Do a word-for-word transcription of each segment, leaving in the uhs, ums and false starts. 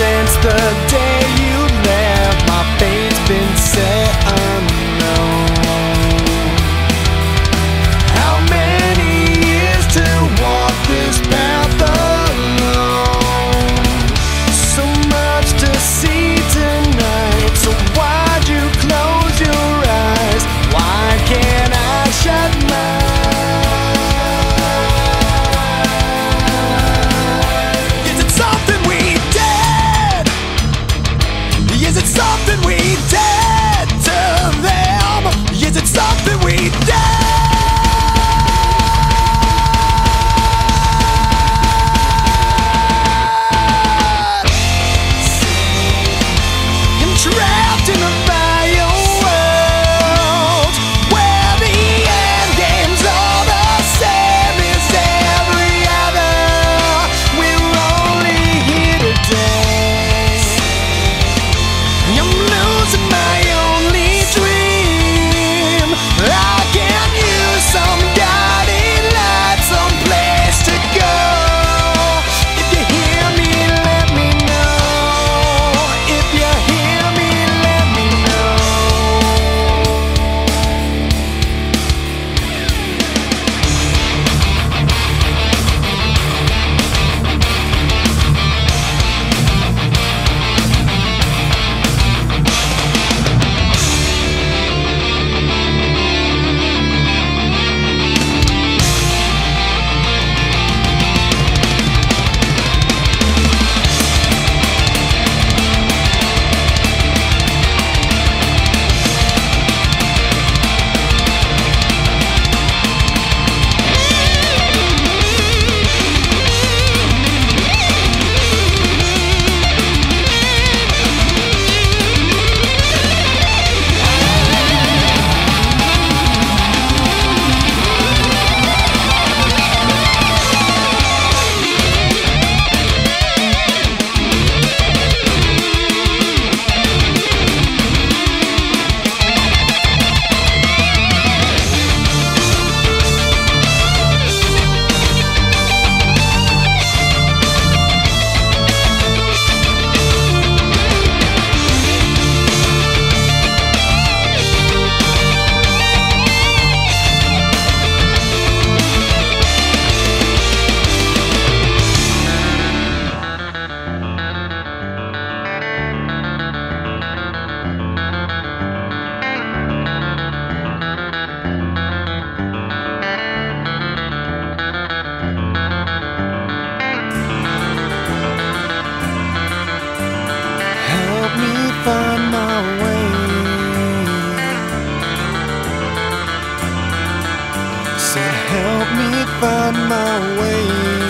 since the day you left, my fate's been set unknown. How many years to walk this path alone? So much to see tonight, so why'd you close your eyes? Why can't I shut mine? Is it something we did? Is it something we did to them? Is it something we did? I'm trapped in a vile world where the end game's all the same as every other. We're only here today. I'm losing my only dream. I can use some guiding light, some place to go. If you hear me, let me know. If you hear me, let me know. Help me find my way. Say, help me find my way.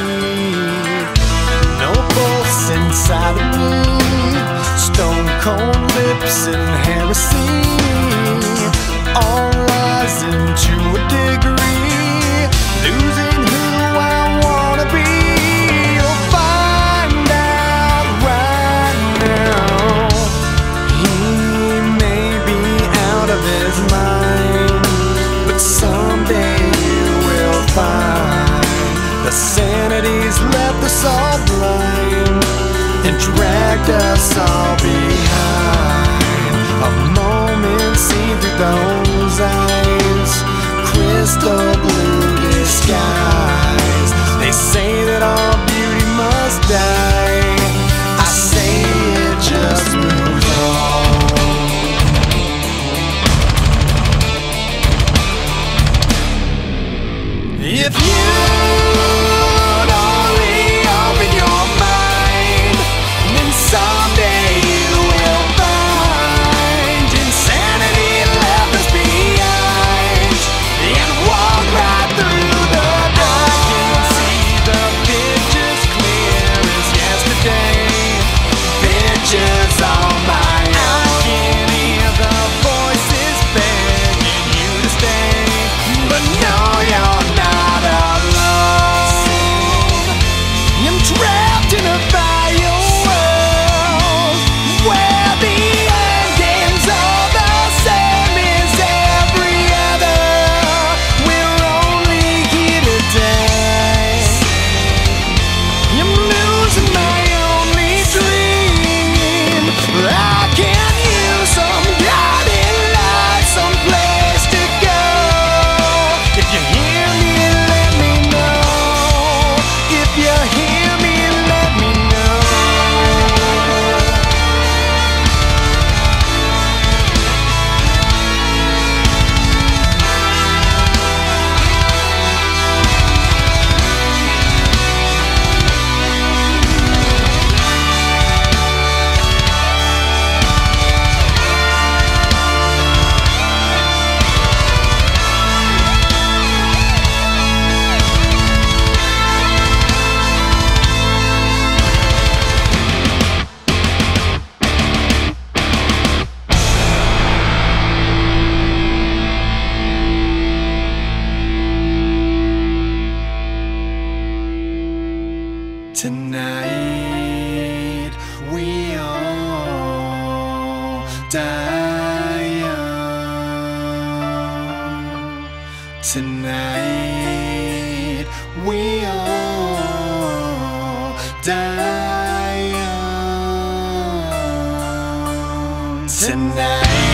No pulse inside of me, stone cold lips and heresy, all rising to a degree, losing who I wanna be. You'll find out right now. He may be out of his mind, but someday you will find the sanity's left us all blind and dragged us all behind. A moment seen through those eyes, crystal blue disguise. They say that all beauty must die. I say it just moves on. If you'd only open your mind, then someday you will find insanity left us behind and walk right through the dark. I can see the pictures clear as die young. Tonight we all die young. Tonight